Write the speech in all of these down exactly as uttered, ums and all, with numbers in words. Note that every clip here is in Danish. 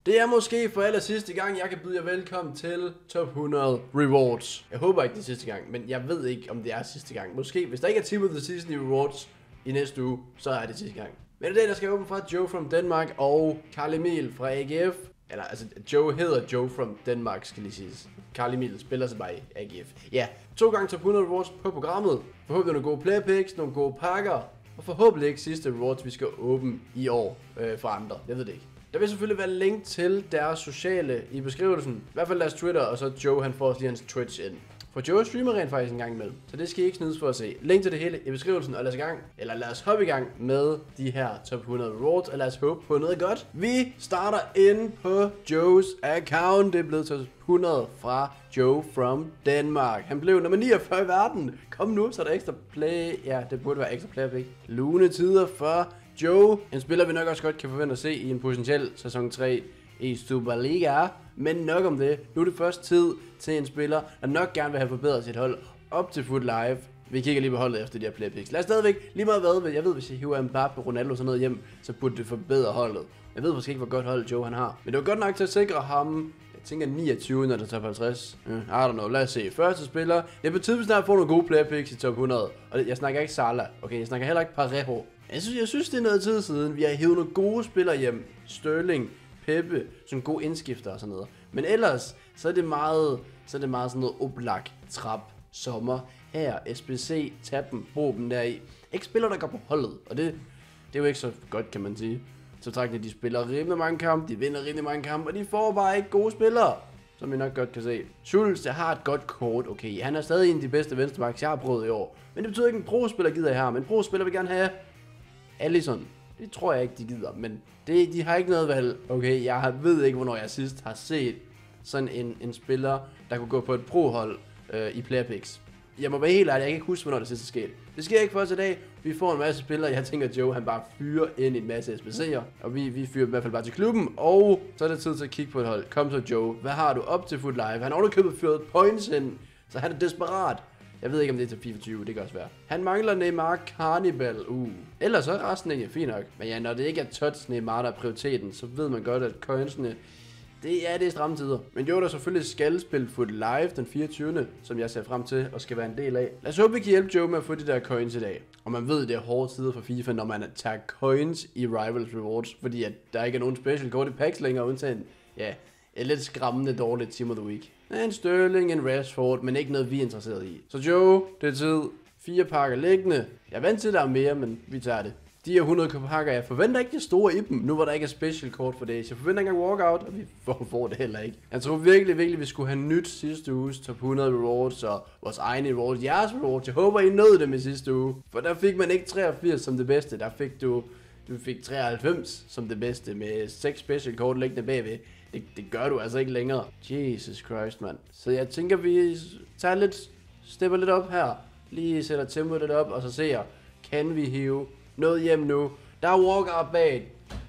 Det er måske for aller sidste gang, jeg kan byde jer velkommen til Top hundrede Rewards. Jeg håber ikke det er sidste gang, men jeg ved ikke, om det er sidste gang. Måske, hvis der ikke er Team of the Season i Rewards i næste uge, så er det sidste gang. Men i dag, der skal jeg åbne fra Joe from Denmark og Carl Emil fra A G F. Eller, altså, Joe hedder Joe from Denmark, skal lige siges. Carl Emil spiller sig bare i A G F. Ja, to gange Top hundrede Rewards på programmet. Forhåbentlig nogle gode player picks, nogle gode pakker. Og forhåbentlig ikke sidste rewards, vi skal åbne i år øh, for andre. Jeg ved det ikke. Der vil selvfølgelig være link til deres sociale i beskrivelsen. I hvert fald deres Twitter, og så Joe, han får også lige hans Twitch ind. For Joe streamer rent faktisk en gang imellem, så det skal I ikke snydes for at se. Link til det hele i beskrivelsen, og lad os i gang, eller lad os hoppe i gang med de her top hundrede rewards, og lad os håbe på noget godt. Vi starter ind på Joes account. Det er blevet top hundrede fra Joe from Denmark. Han blev nummer niogfyrre i verden. Kom nu, så er der ekstra play. Ja, det burde være ekstra player pick. Lune tider for Joe. En spiller, vi nok også godt kan forvente at se i en potentiel sæson tre i Superliga. Men nok om det. Nu er det først tid til en spiller, der nok gerne vil have forbedret sit hold op til Foot Live. Vi kigger lige på holdet efter de her player picks. Lad os stadigvæk lige meget hvad. Jeg ved, hvis jeg hiver Mbappé, Ronaldo og sådan noget hjem, så burde det forbedre holdet. Jeg ved måske ikke, hvor godt hold Joe han har. Men det var godt nok til at sikre ham. Jeg tænker niogtyve, når det er top halvtreds. Uh, I don't know. Lad os se. Første spiller. Det er på tide, vi snart får nogle gode player picks i top hundrede. Og jeg snakker ikke Salah. Okay, jeg snakker heller ikke Parejo. Jeg synes, jeg synes, det er noget tid siden. Vi har hævet nogle gode spillere hjem. Sterling, Pepe, sådan gode indskifter og sådan noget. Men ellers, så er det meget, så er det meget sådan noget oplagt, trap, sommer, her, S B C, tab dem, brug dem deri. Ikke spillere, der går på holdet, og det, det er jo ikke så godt, kan man sige. Så trækker de spiller rimelig mange kampe, de vinder rimelig mange kampe, og de får bare ikke gode spillere, som I nok godt kan se. Schulz, der har et godt kort, okay, han er stadig en af de bedste venstrebacks, jeg har prøvet i år. Men det betyder ikke, en pro-spiller gider jeg her, men pro-spiller vil gerne have Alisson. Det tror jeg ikke, de gider, men det, de har ikke noget valg. Okay, jeg ved ikke, hvornår jeg sidst har set sådan en, en spiller, der kunne gå på et pro-hold øh, i player picks. Jeg må være helt ærlig, jeg kan ikke huske, hvornår det sidste skete. Det sker ikke for os i dag. Vi får en masse spillere. Jeg tænker, at Joe han bare fyrer ind i en masse S B C'er. Og vi, vi fyrer i hvert fald bare til klubben. Og så er det tid til at kigge på et hold. Kom så Joe. Hvad har du op til Foot Live? Han har underkøbet fyret points ind, så han er desperat. Jeg ved ikke, om det er til FIFA tyve, det kan også være. Han mangler Neymar Carnival, uh. Ellers så er resten ikke fint nok. Men ja, når det ikke er touch Neymar, der er prioriteten, så ved man godt, at coinsene, det er det i stramme tider. Men jo, der selvfølgelig skal spille Foot Live den fireogtyvende, som jeg ser frem til og skal være en del af. Lad os håbe, vi kan hjælpe Joe med at få de der coins i dag. Og man ved, det er hårde tider for FIFA, når man tager coins i Rivals Rewards, fordi at der ikke er nogen special kort i packs længere, undtagen, ja, et lidt skræmmende dårligt Team of the Week. En Sterling, en Rashford, men ikke noget vi er interesseret i. Så Joe, det er tid. Fire pakker liggende. Jeg er vant til, at der er mere, men vi tager det. De her hundrede pakker, jeg forventer ikke de store i dem, nu hvor der ikke er special kort for det. Jeg forventer ikke engang walkout, og vi får, får det heller ikke. Jeg tror virkelig, virkelig, vi skulle have nyt sidste uges top hundrede rewards og vores egne rewards, jeres rewards. Jeg håber, I nåede dem i sidste uge. For der fik man ikke treogfirs som det bedste, der fik du, du fik treoghalvfems som det bedste med seks special kort liggende bagved. Det, det gør du altså ikke længere. Jesus Christ, mand. Så jeg tænker, vi tager lidt, stepper lidt op her. Lige sætter tempoet lidt op, og så ser, kan vi hive noget hjem nu. Der er walkout bag.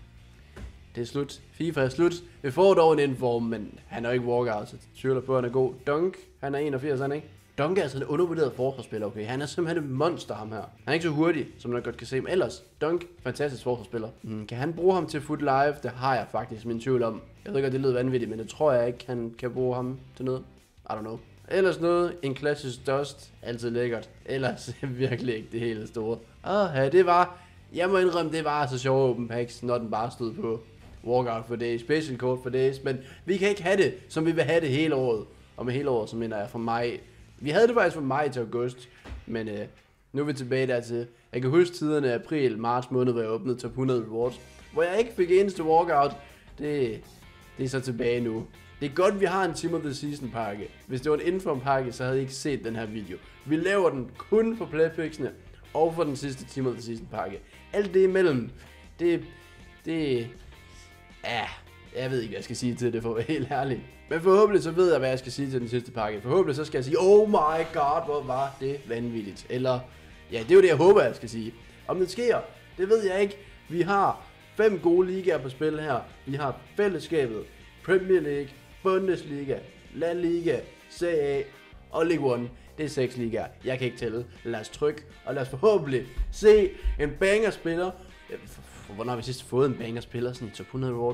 Det er slut. FIFA er slut. Vi får dog en inform, men han er ikke walkout, så jeg tvivler på, at han er god. Dunk, han er enogfirs, han ikke? Dunk er altså en undervurderet forsvarsspiller, okay? Han er simpelthen et monster, ham her. Han er ikke så hurtig, som man godt kan se, men ellers, Dunk, fantastisk forsvarsspiller. Hmm, kan han bruge ham til Foot Live? Det har jeg faktisk min tvivl om. Jeg ved godt, det lyder vanvittigt, men det tror jeg ikke, han kan bruge ham til noget. I don't know. Ellers noget, en klassisk dust, altid lækkert. Ellers virkelig ikke det hele store. Åh, ja, det var, jeg må indrømme, det var så sjovt open packs, når den bare stod på walkout for days, special code for days, men vi kan ikke have det, som vi vil have det hele året. Og med hele året, så mener jeg fra maj. Vi havde det faktisk fra maj til august, men øh, nu er vi tilbage dertil. Jeg kan huske tiderne april, marts måned, hvor jeg åbnede top hundrede rewards, hvor jeg ikke fik eneste walkout. Det, det er så tilbage nu. Det er godt, vi har en Team of the Season pakke. Hvis det var en inform pakke, så havde I ikke set den her video. Vi laver den kun for playpicksene og for den sidste Team of the Season pakke. Alt det imellem, det, det, ja, jeg ved ikke, hvad jeg skal sige til det, for at være helt ærlig. Men forhåbentlig så ved jeg, hvad jeg skal sige til den sidste pakke. Forhåbentlig så skal jeg sige, oh my god, hvor var det vanvittigt. Eller, ja, det er jo det, jeg håber, jeg skal sige. Om det sker, det ved jeg ikke. Vi har fem gode ligaer på spil her. Vi har fællesskabet, Premier League, Bundesliga, La Liga, C A og League One. Det er seks ligaer. Jeg kan ikke tælle. Lad os trykke, og lad os forhåbentlig se en banger spiller. Hvornår har vi sidst fået en banger spiller sådan i top hundrede rewards?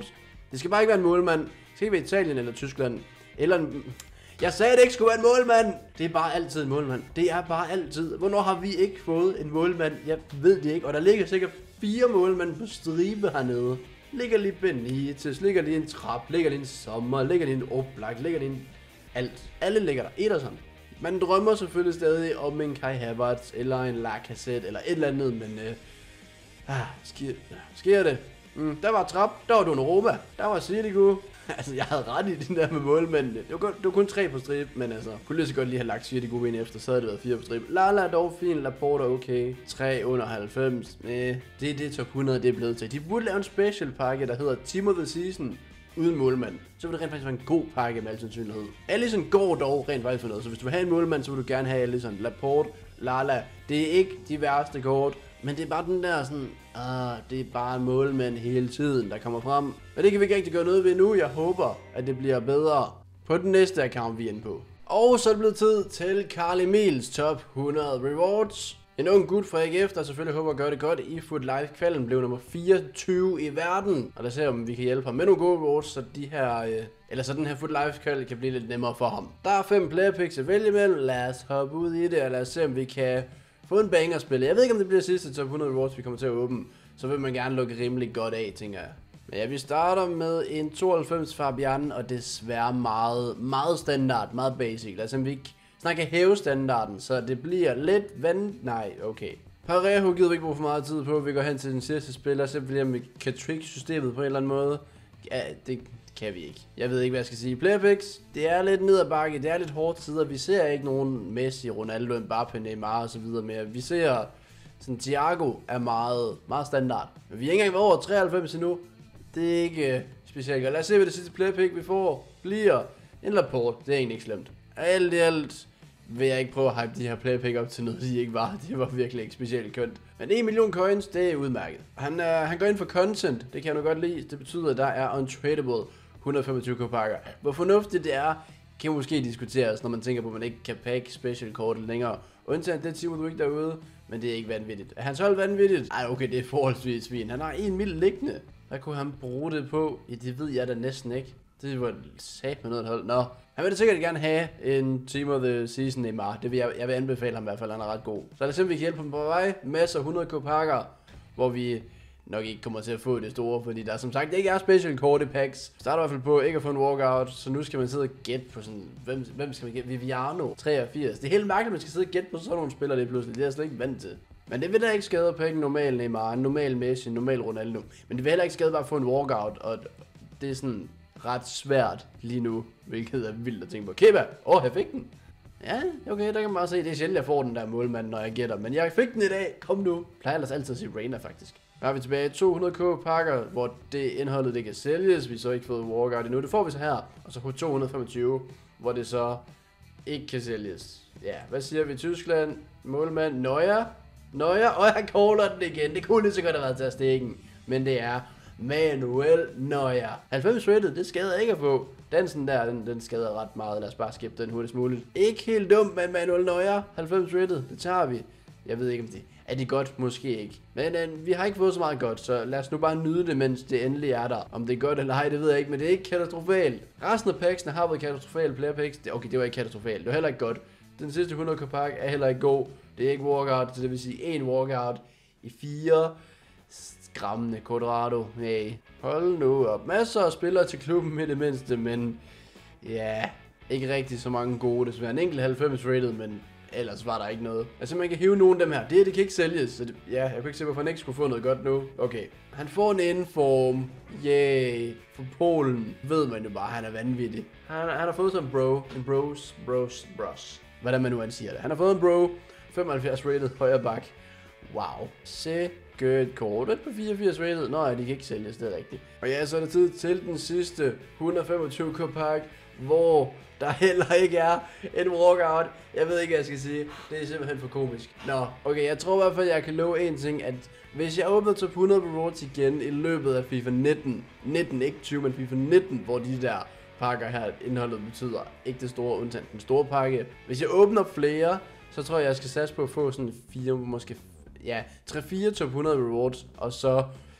Det skal bare ikke være en målmand. Det skal ikke være Italien eller Tyskland. Eller en... Jeg sagde, at det ikke skulle være en målmand. Det er bare altid en målmand. Det er bare altid. Hvornår har vi ikke fået en målmand? Jeg ved det ikke. Og der ligger sikkert fire målmænd på stribe hernede. Ligger lige Benitez, ligger lige en Trap, ligger lige en Sommer, ligger lige en Oblak, ligger lige en... Alt. Alle ligger der. Et og sådan. Man drømmer selvfølgelig stadig om en Kai Havertz, eller en Lacazette, eller et eller andet, men... Øh, ah, sker, sker det? Mm, der var Trap, der var Donnarumma, der var Sirigu. Altså, jeg havde ret i den der med målmændene. Det var, kun, det var kun tre på stribe, men altså, kunne lige så godt lige have lagt Sirigu ind efter, så havde det været fire på stribe. Lala er dog fin, Laporte er okay. tre under halvfems, næh, det er det top hundrede, det er blevet til. De burde lave en special pakke, der hedder Team of the Season, uden målmand. Så vil det rent faktisk være en god pakke med al sandsynlighed. Alisson går dog rent faktisk for noget, så hvis du vil have en målmand, så vil du gerne have Alisson. Laporte, Lala, det er ikke de værste kort. Men det er bare den der sådan, ah, det er bare en målmand hele tiden, der kommer frem. Men det kan vi ikke rigtig gøre noget ved nu. Jeg håber, at det bliver bedre på den næste account, vi er inde på. Og så er det blevet tid til Carl Emils top hundrede rewards. En ung gut fra A G F, der selvfølgelig håber at gøre det godt i Foot Life kvalden, blev nummer fireogtyve i verden. Og der ser om vi kan hjælpe ham med nogle gode rewards, så de her, øh, eller så den her Foot Life kvalden kan blive lidt nemmere for ham. Der er fem player picks at vælge imellem. Lad os hoppe ud i det, og lad os se om vi kan få en banger spil. Jeg ved ikke om det bliver sidste top hundrede rewards vi kommer til at åbne. Så vil man gerne lukke rimelig godt af, tænker jeg. Men ja, vi starter med en tooghalvfems Fabian, og desværre meget, meget standard, meget basic. Lad os se om vi ikke snakker hæve standarden, så det bliver lidt vand... Nej, okay. Parejo gider vi ikke bruge for meget tid på. Vi går hen til den sidste spiller, simpelthen om vi kan trick systemet på en eller anden måde. Ja, det kan vi ikke. Jeg ved ikke, hvad jeg skal sige. Player picks, det er lidt ned ad bakke, det er lidt hårdt tider. Vi ser ikke nogen Messi, Ronaldo, Mbappé, Neymar og så videre mere. Vi ser sådan Thiago er meget, meget standard. Men vi er ikke engang over treoghalvfems endnu. Det er ikke uh, specielt godt. Lad os se, hvad det sidste player pick vi får bliver. En Laporte, det er egentlig ikke slemt. Alt i alt vil jeg ikke prøve at hype de her player pick op til noget, de ikke var. De var virkelig ikke specielt kønt. Men en million coins, det er udmærket. Han, uh, han går ind for content, det kan jeg nu godt lide. Det betyder, at der er untradable et hundrede og femogtyve k pakker. Hvor fornuftigt det er, kan måske diskuteres, når man tænker på, at man ikke kan pakke special kort længere. Undtagen det Timo, du ikke derude, men det er ikke vanvittigt. Er hans hold vanvittigt? Ej, okay, det er forholdsvis svin. Han har en mil liggende. Hvad kunne han bruge det på? Ja, det ved jeg da næsten ikke. Det var sat med noget hold. Nå, han vil da sikkert gerne have en Team of the Season Neymar. Det vil jeg, jeg vil anbefale ham i hvert fald, han er ret god. Så lad os se, om vi kan hjælpe ham på vej. Masser af hundrede k pakker, hvor vi nok ikke kommer til at få det store, fordi der som sagt ikke er special kort i packs. Vi starter i hvert fald på ikke at få en walkout, så nu skal man sidde og gætte på sådan, hvem, hvem skal man gætte? Viviano, treogfirs. Det er helt mærkeligt, at man skal sidde og gætte på sådan nogle spillere det pludselig. Det er jeg slet ikke vant til. Men det vil da ikke skade at pakke en normal Neymar, en normal Messi, en normal Ronaldo. Men det vil heller ikke skade bare at få en walkout, og det er sådan ret svært lige nu, hvilket er vildt at tænke på. Kepa! Åh, oh, jeg fik den! Ja, okay, der kan man bare se, det er sjældent, jeg får den der målmand, når jeg gætter. Men jeg fik den i dag, kom nu! Jeg plejer ellers altid at sige Reina, faktisk. Nu er vi tilbage i to hundrede k pakker, hvor det indholdet det kan sælges. Vi så ikke fået walkout endnu. Det får vi så her. Og så på to hundrede og femogtyve, hvor det så ikke kan sælges. Ja, hvad siger vi? Tyskland, målmand, Neuer. Neuer, og jeg caller den igen. Det kunne lige så godt have været til at stikken. Men det er Manuel Neuer. halvfems rated, det skader ikke at få. Dansen der, den, den skader ret meget. Lad os bare skifte den hurtigst muligt. Ikke helt dumt, men Manuel Neuer. halvfems rated, det tager vi. Jeg ved ikke om det er det godt, måske ikke. Men øh, vi har ikke fået så meget godt, så lad os nu bare nyde det, mens det endelig er der. Om det er godt eller ej, det ved jeg ikke, men det er ikke katastrofalt. Resten af packsene har været katastrofale player packs. Det, okay, det var ikke katastrofalt. Det var heller ikke godt. Den sidste hundrede k pakke er heller ikke god. Det er ikke walkout, så det vil sige en walkout i fire. Skræmmende Quadrado. Nej. Hold nu op. Masser af spillere til klubben med det mindste, men ja, ikke rigtig så mange gode. Det er en enkelt halvfems rated, men ellers var der ikke noget. Altså man kan hive nogle af dem her. Det her, det kan ikke sælges. Så det, ja, jeg kan ikke se, hvorfor han ikke skulle få noget godt nu. Okay. Han får en inform. Yay. For Polen ved man jo bare, han er vanvittig. Han, han har fået sådan en bro. En bros, bros, bros. Hvordan man nu end siger det. Han har fået en bro. femoghalvfjerds rated, højre bak. Wow. Se godt kort. på fireogfirs rated. Nå ja, de kan ikke sælges, det er rigtigt. Og ja, så er det tid til den sidste et hundrede og femogtyve k pakke, hvor der heller ikke er en walkout. Jeg ved ikke, hvad jeg skal sige. Det er simpelthen for komisk. Nå, okay, jeg tror i hvert fald, jeg kan love en ting, at hvis jeg åbner top hundrede rewards igen i løbet af FIFA nitten, nitten, ikke tyve, men FIFA nitten, hvor de der pakker her, indholdet betyder ikke det store, undtagen den store pakke. Hvis jeg åbner flere, så tror jeg, jeg skal satse på at få sådan fire, måske, ja, tre fire top hundrede rewards, og så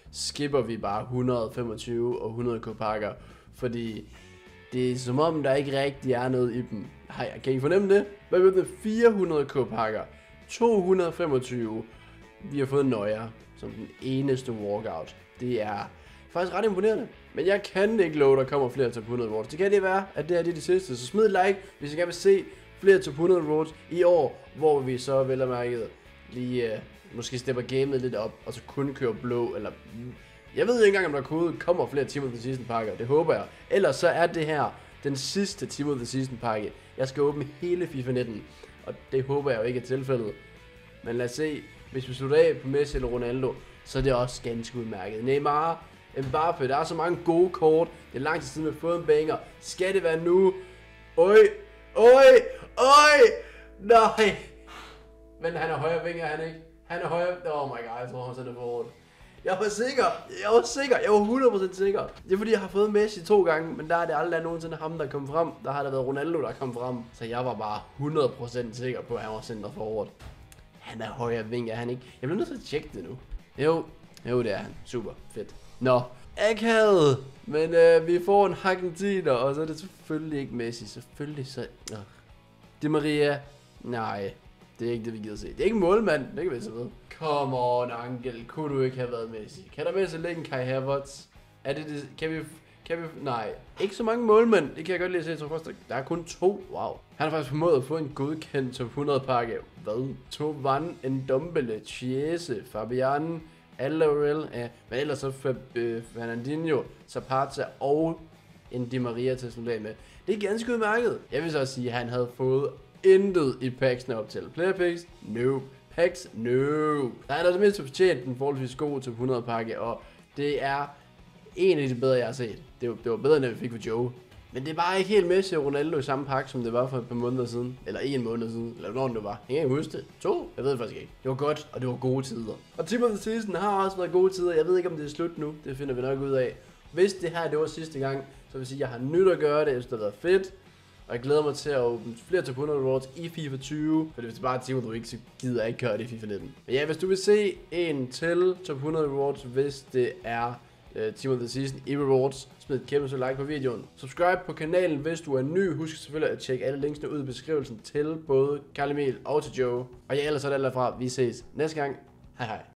skipper vi bare et hundrede og femogtyve og hundrede k pakker, fordi det er som om, der ikke rigtig er noget i dem. Hej, kan I fornemme det? Hvad ved det? fire hundrede k pakker, to hundrede og femogtyve. Vi har fået nøjer som den eneste walkout. Det er faktisk ret imponerende. Men jeg kan ikke love, der kommer flere top hundrede rewards. Det kan det være, at det her det er det sidste. Så smid et like, hvis I gerne vil se flere top hundrede rewards i år, hvor vi så vel og mærket lige uh, måske stepper gamet lidt op, og så kun kører blå, eller jeg ved ikke engang, om der kode kommer flere Team of the Season pakker. Det håber jeg. Ellers så er det her den sidste Team of the Season pakke. Jeg skal åbne hele FIFA nitten, og det håber jeg jo ikke er tilfældet. Men lad os se, hvis vi slutter af på Messi eller Ronaldo, så er det også ganske udmærket. Neymar, Mbappé, der er så mange gode kort. Det er lang tid siden, vi har fået en banger. Skal det være nu? Øj, øj, øj, nej. Men han er højre vinger, han ikke? Han er højre, oh my god, jeg tror han er forward. Jeg var sikker, jeg var sikker, jeg var hundrede procent sikker. Det er fordi, jeg har fået Messi to gange, men der er det aldrig nogensinde ham, der er kommet frem. Der har der været Ronaldo, der er kommet frem. Så jeg var bare hundrede procent sikker på, at han var center forward. Han er højre vinger, han ikke? Jeg bliver nødt til at tjekke det nu. Jo, jo det er han. Super, fedt. Nå, akavet. Men øh, vi får en argentiner, og så er det selvfølgelig ikke Messi. Selvfølgelig så... Nå. Di Maria. Nej, det er ikke det, vi gider se. Det er ikke målmand, det kan vi så ved. Come on, Angel. Kunne du ikke have været Messi? Kan der med så lægge en Kai Havertz? Er det det? Kan vi... Kan vi... Nej. Ikke så mange målmænd. Det kan jeg godt lide at se. Jeg tror faktisk, der er kun to. Wow. Han har faktisk formået at få en godkendt top hundrede pakke. Hvad? Tovan, Ndombele, Chiese, Fabian, Alaurel, ja. Men ellers så uh, Fernandinho, Zapata og en Di Maria til at slutte af med. Det er ganske udmærket. Jeg vil så også sige, at han havde fået intet i packsene op til. Player packs? No. Packs? No. Der er der mindst fortjent den forholdsvis gode top hundrede pakke, og det er en af de bedre, jeg har set. Det var, det var bedre, end vi fik for Joe. Men det er bare ikke helt Messi og Ronaldo i samme pakke, som det var for et par måneder siden. Eller en måned siden. Eller hvornår det var. Jeg kan ikke huske det. To? Jeg ved det faktisk ikke. Det var godt, og det var gode tider. Og Team of the Season har også været gode tider. Jeg ved ikke, om det er slut nu. Det finder vi nok ud af. Hvis det her det var sidste gang, så vil jeg sige, at jeg har nyt at gøre det. Jeg synes, det har været fedt. Og jeg glæder mig til at åbne flere top hundrede rewards i FIFA tyve. For hvis det bare er Team, du ikke, så gider jeg ikke gøre det i FIFA nitten. Men ja, hvis du vil se en til top hundrede rewards, hvis det er uh, Team of the Season i rewards, smid et kæmpe så like på videoen. Subscribe på kanalen, hvis du er ny. Husk selvfølgelig at tjekke alle linksene ud i beskrivelsen til både Karl Emil og til Joe. Og ja, ellers er det alt derfra. Vi ses næste gang. Hej hej.